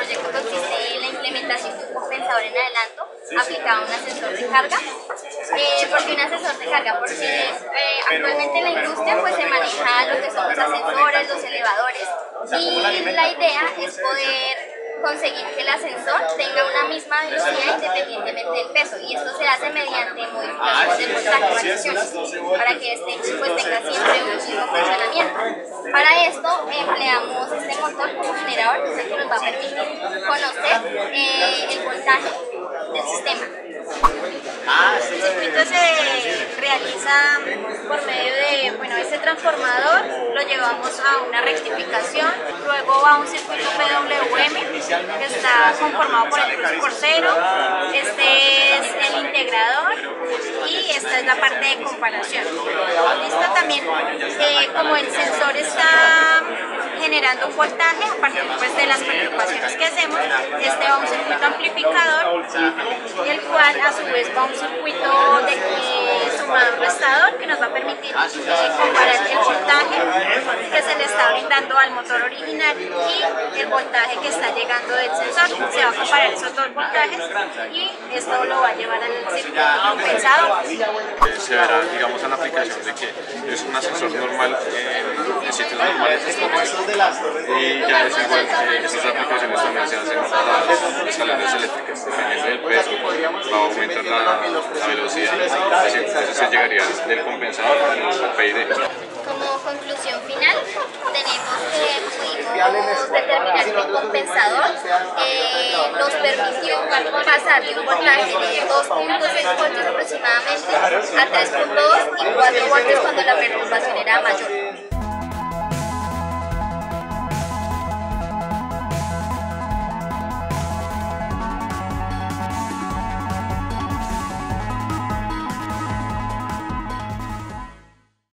proyecto consiste en la implementación de un compensador en adelanto aplicado a un ascensor de carga. ¿Por qué un ascensor de carga? Porque actualmente en la industria pues, se maneja lo que son los ascensores, los elevadores, y la idea es poder conseguir que el ascensor tenga una misma velocidad independientemente del peso, y esto se hace mediante modificación del voltaje, variaciones, para que este pues, tenga siempre un mismo funcionamiento. Para esto empleamos este motor como generador, que es el que nos va a permitir conocer el voltaje del sistema. El circuito se realiza por medio de, este transformador, lo llevamos a una rectificación, luego va a un circuito PWM que está conformado por el cruce por cero, este es el integrador y esta es la parte de comparación. Listo, también como el sensor está generando un voltaje a partir pues, de las perturbaciones que hacemos, este va a un circuito amplificador, el cual a su vez va a un circuito de sumador restador que nos va a permitir comparar el voltaje que se le está brindando al motor original y el voltaje que está llegando del sensor. Se va a comparar esos dos voltajes y esto lo va a llevar al circuito compensado. Se verá, digamos, en la aplicación de que es un ascensor normal en sitios normales y ya es igual, estas aplicaciones también se hacen para las escaleras eléctricas. Dependiendo del peso va a aumentar la velocidad, entonces se llegaría del compensador al PID. Como conclusión final, tenemos que pudimos determinar que el compensador nos permitió pasar de un voltaje de 2.6 voltios aproximadamente a 3.2 y 4 voltios cuando la perturbación era mayor.